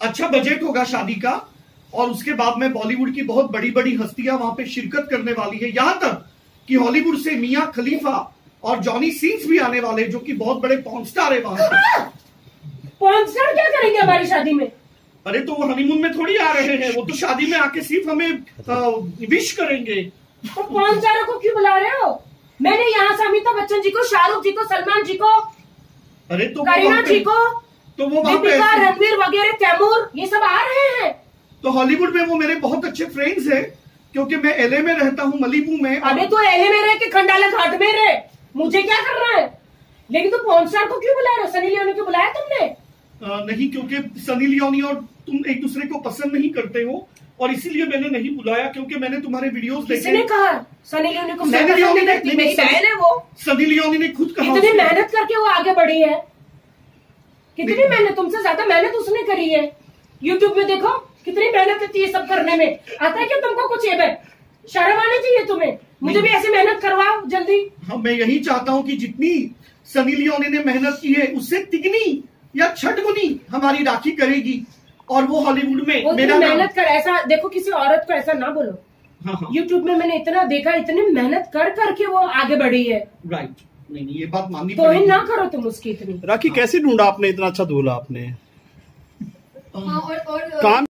अच्छा बजट होगा शादी का, और उसके बाद में बॉलीवुड की बहुत बड़ी बड़ी हस्तियां वहां पे शिरकत करने वाली है। यहां तक कि हॉलीवुड से मियां खलीफा और जॉनी सीन्स भी आने वाले, जो कि बहुत बड़े पॉर्न स्टार है वहां पे। पॉर्न स्टार क्या करेंगे हमारी शादी में? अरे तो वो हनीमून में थोड़ी आ रहे हैं, वो तो शादी में आके सिर्फ हमें विश करेंगे। तो पॉर्न स्टारों को क्यों बुला रहे हो? मैंने यहाँ से अमिताभ बच्चन जी को, शाहरुख जी को, सलमान जी को, अरे तो करीना जी को, तो वो वहां पे दीपिका, रणवीर वगैरह, तैमूर, ये सब आ रहे हैं। तो हॉलीवुड में वो मेरे बहुत अच्छे फ्रेंड्स हैं, क्योंकि मैं एलए में रहता हूँ, मलीबू में। अबे तो एलए में रह के खंडाला घाट में रहे, मुझे क्या करना है? लेकिन तो पॉर्न स्टार को क्यों बुला रहे हो? सनी लियोनी को बुलाया तुमने? नहीं, क्योंकि सनी लियोनी और तुम एक दूसरे को पसंद नहीं करते हो, और इसीलिए मैंने नहीं बुलाया, क्योंकि मैंने तुम्हारे वीडियोस देखे। किसने कहा सनी लियोनी को? सनी लियोनी ने, मेरी बहन है वो। सनी लियोनी ने खुद कहा। कितनी मेहनत करके वो आगे बढ़ी है, कितनी मेहनत, तुमसे ज्यादा मेहनत उसने करी है। यूट्यूब में देखो कितनी मेहनत लगती है सब करने में। आता है क्या तुमको कुछ? ये शर्म आनी चाहिए तुम्हें। मुझे भी ऐसी मेहनत करवाओ जल्दी। हाँ, मैं यही चाहता हूँ कि जितनी सनी लियोनी ने मेहनत की है, उससे तिगनी या छठगुनी हमारी राखी करेगी, और वो हॉलीवुड में मेरा मेहनत कर। ऐसा देखो, किसी औरत को ऐसा ना बोलो। हाँ। यूट्यूब में मैंने इतना देखा, इतनी मेहनत कर करके वो आगे बढ़ी है। राइट, नहीं ये बात माननी पड़ेगी। तो ना करो तुम उसकी इतनी। राखी कैसे ढूंढा आपने? इतना अच्छा दूल्हा आपने? और काम